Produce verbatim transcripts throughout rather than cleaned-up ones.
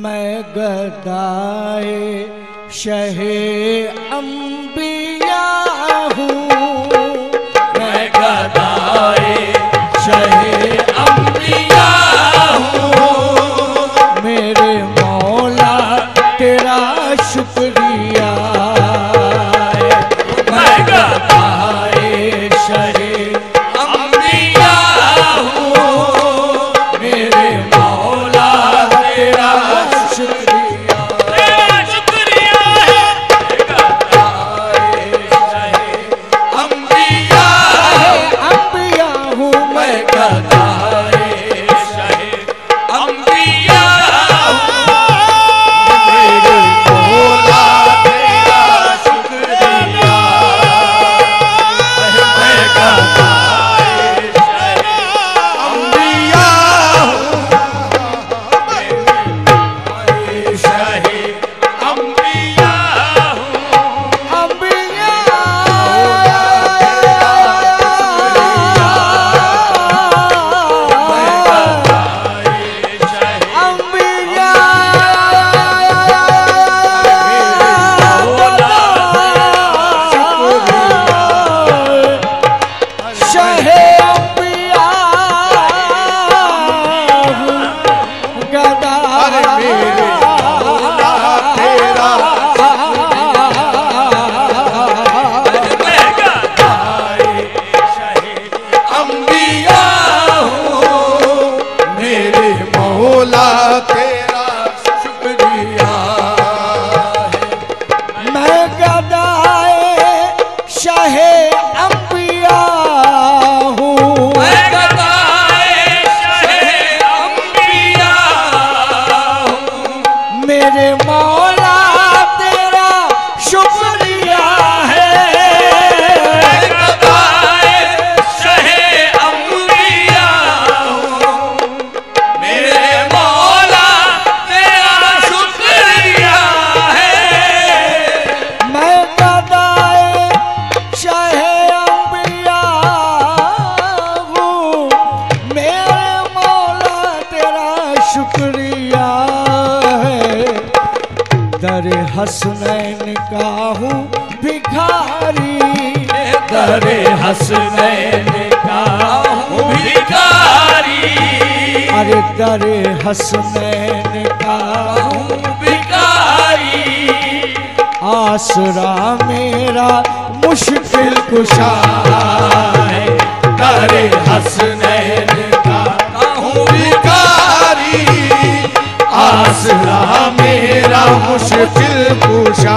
मैं गदाए शहे अंबिया हूँ, मैं गदाए शहे अंबिया हूँ। मेरे मौला तेरा शुक्रिया, मैं गदाए शहे अंबिया हूँ। मेरे मौला तेरा शुक्रिया, तेरा शुक्रिया है। गदाए शहे अंबिया अंबिया हूँ मैं गदाए शहे अंबिया हूँ। मेरे मौला तेरा शुक्रिया, मैं गदाए शहे अंबिया हूँ। मैं शहे अंबिया हूँ। अंबिया दरे हसनैन का हूँ भिखारी, दरे हसनैन का हूँ भिखारी। अरे दरे हसनैन का हूँ भिखारी। आसरा मेरा मुश्किल कुशा है, दरे हसनैन का हूँ भिखारी। आसरा मेरा मुश्किल कुशा,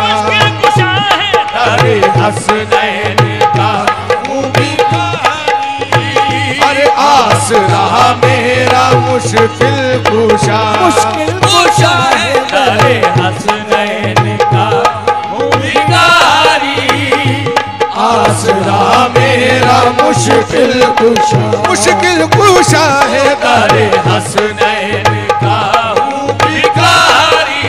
दरे हसनैन का हूँ भिखारी। अरे आसरा मेरा मुश्किल कुशा, मुश्किल कुशा है, दरे हसनैन का हूँ भिखारी। आसरा मेरा मुश्किल कुशा, मुश्किल कुशा है, दरे हसनैन का हूँ भिखारी।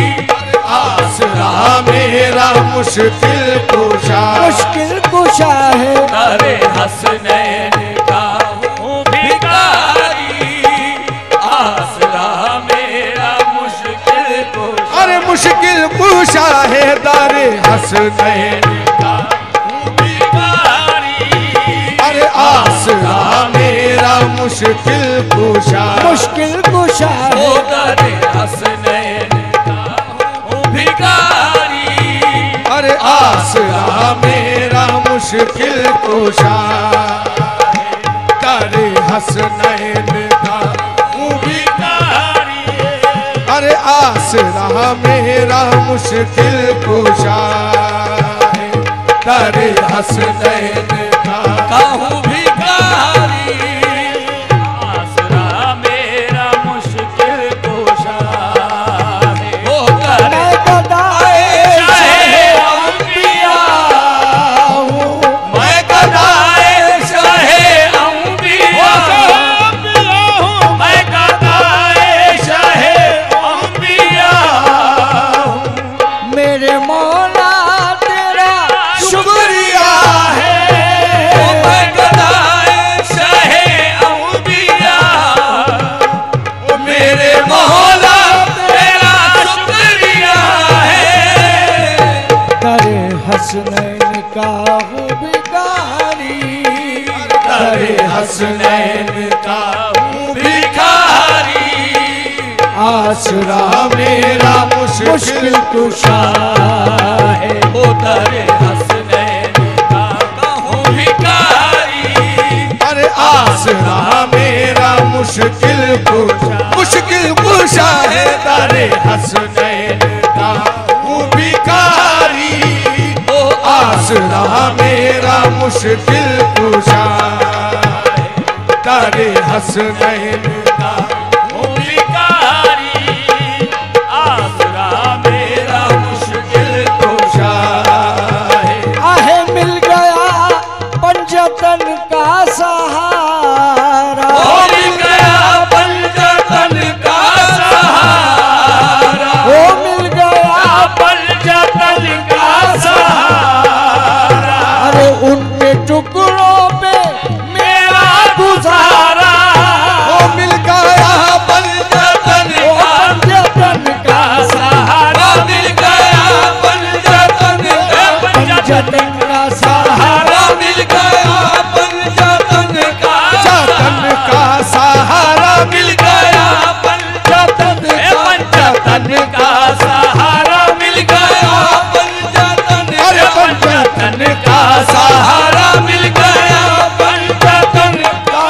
आसरा मेरा मुश्किल कुशा, मुश्किल कुशा है, दरे हसनैन का हूँ भिखारी। आसरा मेरा मुश्किल कुशा, अरे मुश्किल कुशा है, दरे हसनैन का हूँ भिखारी। अरे आसरा मेरा मुश्किल कुशा, मुश्किल कुशा है, दरे हसनैन का हूँ भिखारी। अरे आसरा मेरा मुश्किल कुशा, दरे हसनैन का हूँ भिखारी। अरे आसरा मेरा मुश्किल कुशा, दरे हसनैन का हूँ भिखारी। आसरा मेरा मुश्किल कुशा है, ओ दरे शहे अंबिया हूँ। मैं गदाए शहे अंबिया हूँ। मैं गदाए शहे अंबिया हूँ। मेरे मौला तेरा शुक्रिया है, मैं गदा आसरा मेरा मुश्किल कुशा है। ओ दरे हसनैन का कहूँ भिखारी, अरे आसरा मेरा मुश्किल कुशा, मुश्किल कुशा है दरे हसनैन का हूँ भिखारी। ओ आसरा मेरा मुश्किल कुशा है दरे हसनैन का हूँ भिखारी, आसरा मेरा मुश्किल कुशा है। आहे मिल गया पंजतन का सहारा, ओ मिल गया पंजतन का सहारा, ओ मिल गया पंजतन का सहारा, अरे उनके टुकड़ों पे मेरा गुजारा। ओ मिल गया पंजतन ओ पंजतन का सहारा, मिल गया पंजतन पंजतन का सहारा, सहारा, मिल गया पंजतन का पंजतन का सहारा, मिल गया पंजतन पंजतन का सहारा, मिल गया पंजतन अरे पंजतन का सहारा, मिल गया पंजतन का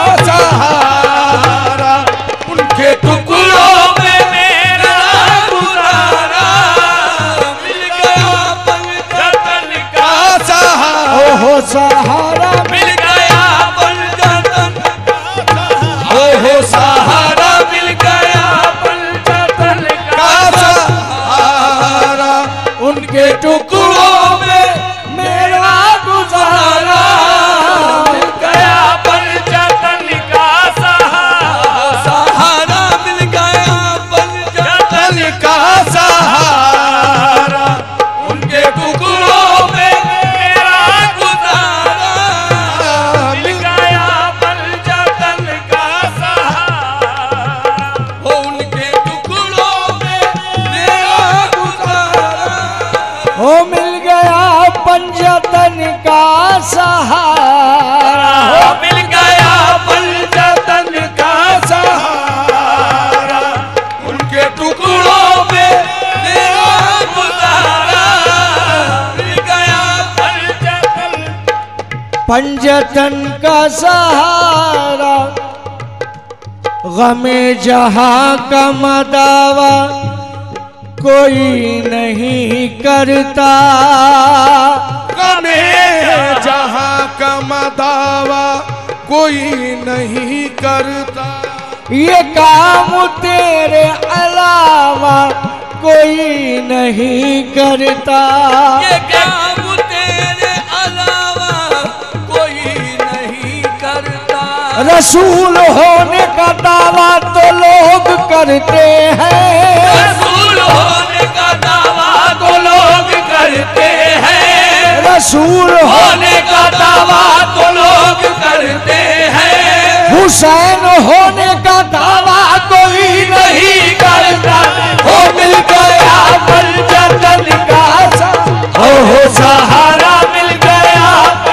सहारा। उनके टुकड़ों में मेरा गुजारा, मिल गया पंजतन का सहारा, ओहो सहारा, मिल गया पंजतन, ओहो सहारा, मिल गया पंजतन का का सहारा। उनके टुकड़ों में मेरा गुजारा। मिल गया पंजतन का सहारा, सहारा, मिल गया पंजतन का सहारा, उनके टुकड़ों में मेरा गुजारा, मिल गया पंजतन का सहारा, हो उनके टुकड़ों में मेरा गुजारा, ओ मिल गया पंजतन का सहारा, हो मिल गया पंजतन का सहारा, उनके टुकड़ों में मेरा गुजारा, मिल गया पंजतन पंजतन का सहारा। गमे जहां का मदावा कोई नहीं करता, गमे जहां का मदावा कोई नहीं करता। ये काम तेरे अलावा कोई नहीं करता। ये काम तेरे अलावा कोई नहीं करता, रसूल होने का दावा तो लोग करते हैं, रसूल होने का दावा तो लोग करते हैं, रसूल हो होने का दावा तो लोग करते हैं, हुसैन होने का दावा कोई नहीं करता। हो मिल गया पंजतन का सहारा, ओहो सहारा, मिल गया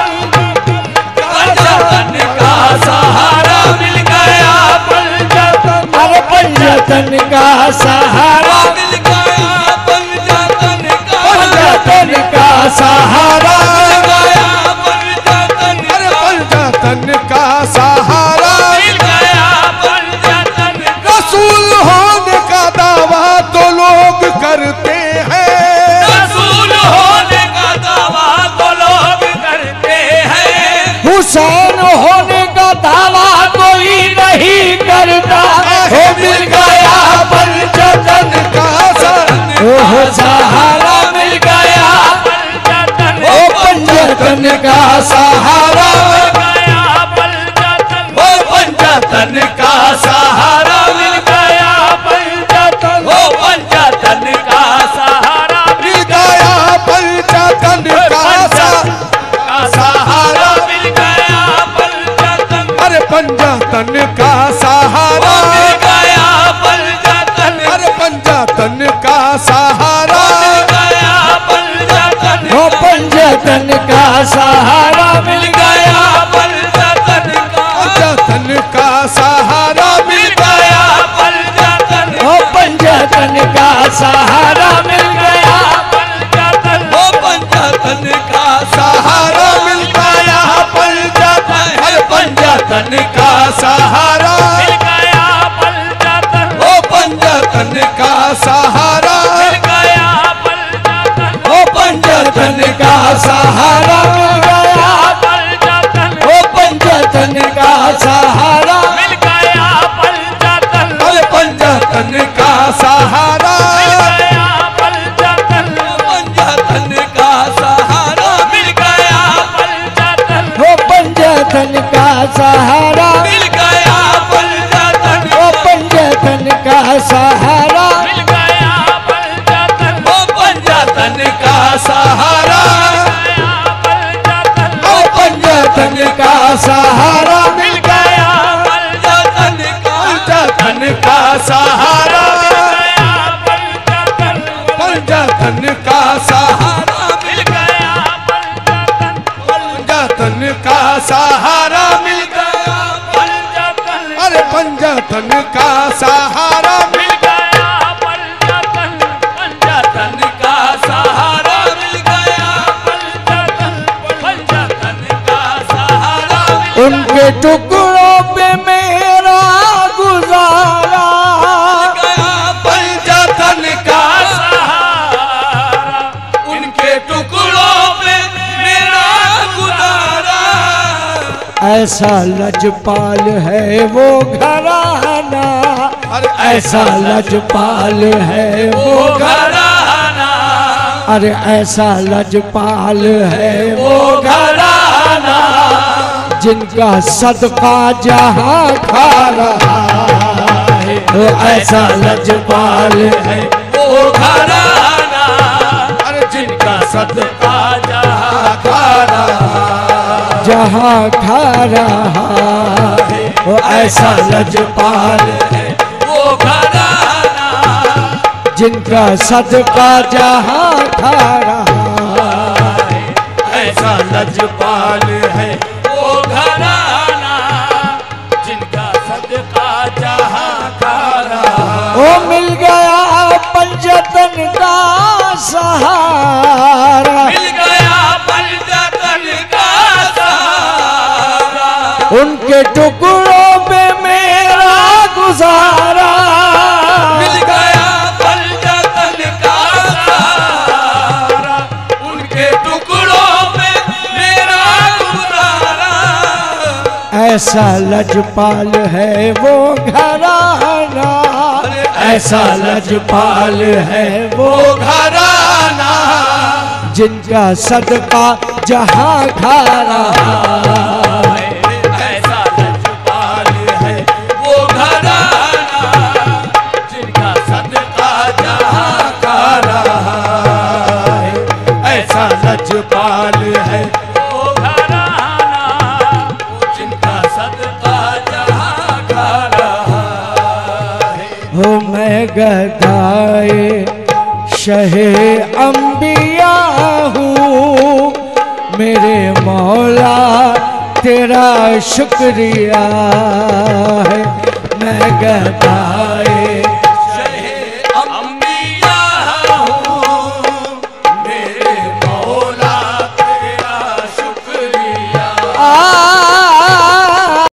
पंजतन का सहारा, मिल गया पंजतन, अरे पंजतन का सहारा, मिल गया पंजतन का पंजतन का सहारा, मिल गया पंजतन, अरे पंजतन का सहारा। मिल गया पंजतन, रसूल होने का दावा तो लोग करते हैं, रसूल होने का दावा तो लोग करते हैं, हुसैन होने का दावा कोई नहीं करता। हो मिल गया पंजतन का सहारा, ओहो सहारा, मिल गया पंजतन, ओ पंजतन का सहारा, मिल गया पंजतन, ओ पंजतन का सहारा, मिल गया पंजतन, ओ पंजतन का सहारा, मिल गया पंजतन का सहारा, मिल गया पंजतन, अरे पंजतन का सहारा, मिल गया पंजतन, अरे पंजतन का सहारा, मिल गया पंजतन, ओ पंजतन का सहारा, मिल गया पंजतन का पंजतन का सहारा, मिल गया पंजतन, ओ पंजतन का सहारा मिल गया पंजतन, ओ पंजतन का सहारा मिल गया, पंजतन, ओ पंजतन का सहारा मिल गया पंजतन, अरे पंजतन का सहारा मिल गया पंजतन, पंजतन का सहारा मिल गया पंजतन, ओ पंजतन का सहारा मिल गया पंजतन, ओ पंजतन का सहारा मिल गया पंजतन, ओ पंजतन का सहारा ओ पंजतन का सहारा मिल गया पंजतन, पंजतन का सहारा पंजतन, पंजतन का सहारा मिल गया पंजतन, पंजतन का सहारा मिल गया, पंजतन, अरे पंजतन का सहारा मिल गया पंजतन, पंजतन का सहारा मिल गया पंजतन, पंजतन का सहारा मिल उनके टुकड़ों पे मेरा गुजारा गया, पंजतन का सहारा, उनके टुकड़ों पे मेरा गुजारा, ऐसा लजपाल है वो घराना, अरे ऐसा लजपाल है वो घराना, अरे ऐसा लजपाल है वो घराना, जिनका सदका जहाँ खा रहा है, वो ऐसा लजपाल है वो घराना, अरे जिनका सदका जहाँ खा रहा जहाँ खा रहा है, वो ऐसा लजपाल है वो घराना, जिनका सदका जहाँ खा रहा है, ऐसा लजपाल है वो घराना, जिनका सदका जहाँ खा रहा, वो मिल गया पंजतन का सहारा, मिल गया पंजतन का सहारा, उनके टुकड़ों पे मेरा गुजारा, मिल गया पंजतन का सहारा, उनके टुकड़ों में मेरा गुजारा, ऐसा लजपाल है वो घराना, ऐसा लजपाल है वो घराना, जिनका सदका जहाँ खा रहा है, ऐसा लजपाल है वो घराना, जिनका सदका जहाँ खा रहा है, ऐसा लजपाल है वो घराना, जिनका सदका जहाँ खा रहा है। हो मैं गदाए शहे अंबिया हूँ, मेरे मौला तेरा शुक्रिया है, मैं गदाए